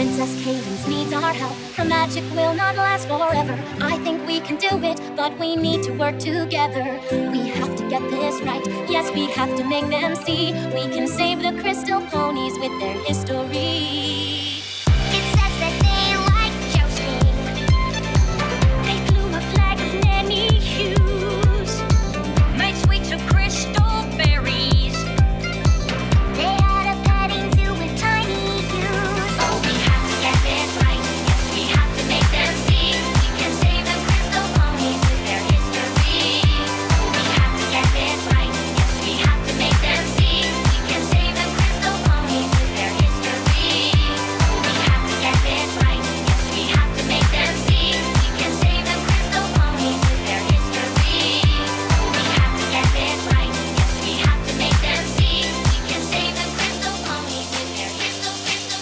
Princess Cadence needs our help. Her magic will not last forever. I think we can do it, but we need to work together. We have to get this right. Yes, we have to make them see. We can save the crystal ponies with their history. It says that they like jousting. They flew a flag of many hues, made sweet to crystal berries. They had a petting zoo with tiny ewes. Oh, we have to get this right. Yes, we have to make them see. We can save the crystal ponies with their history. Oh, we have to get this right. Yes, we have to make them see. We can save the crystal ponies with their history. Oh, we have to get this right. Yes, we have to make them see. We can save the crystal ponies with their history. Oh, we have to get this right. Yes, we have to make them see. We can save the crystal ponies with their crystal.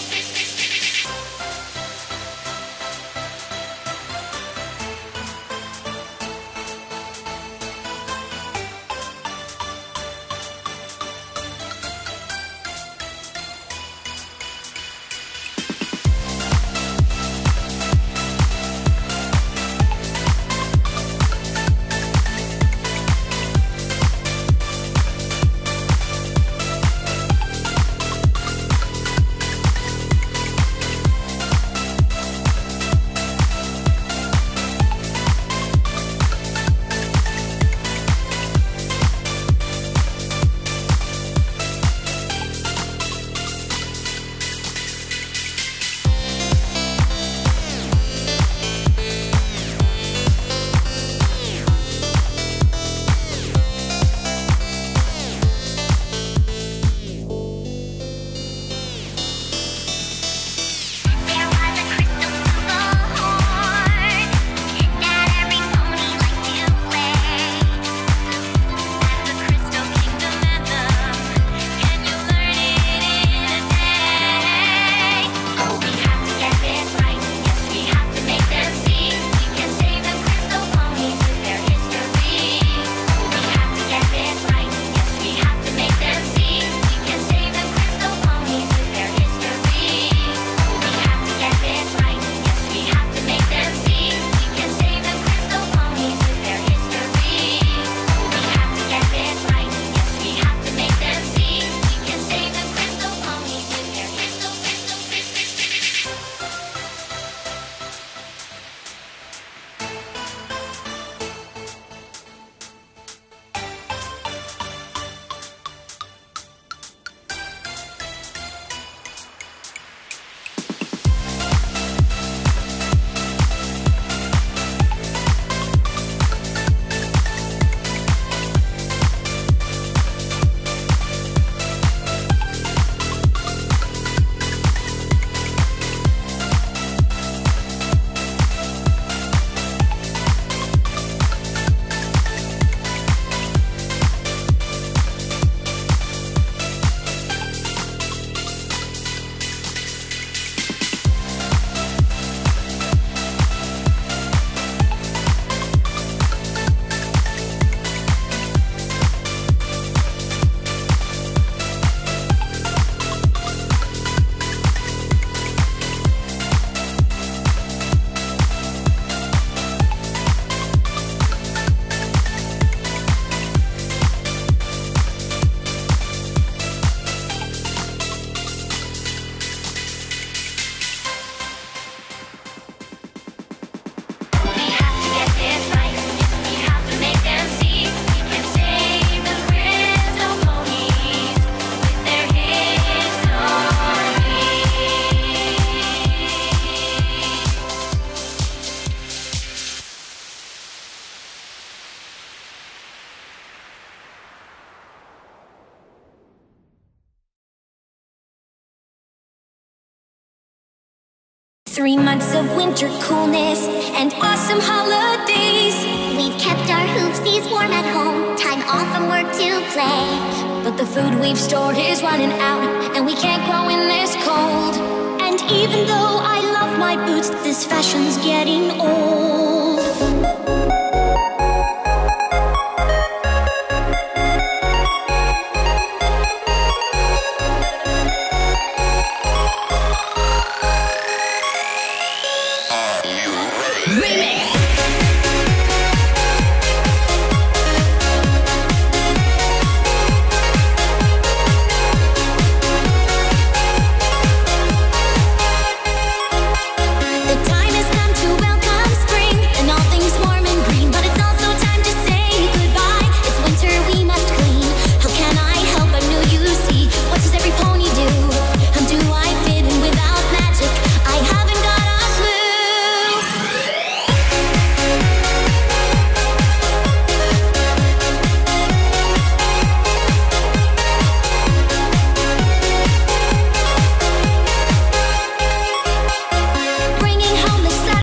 Three months of winter coolness and awesome holidays. We've kept our hoofsies warm at home, time off from work to play. But the food we've stored is running out, and we can't grow in this cold. And even though I love my boots, this fashion's getting old.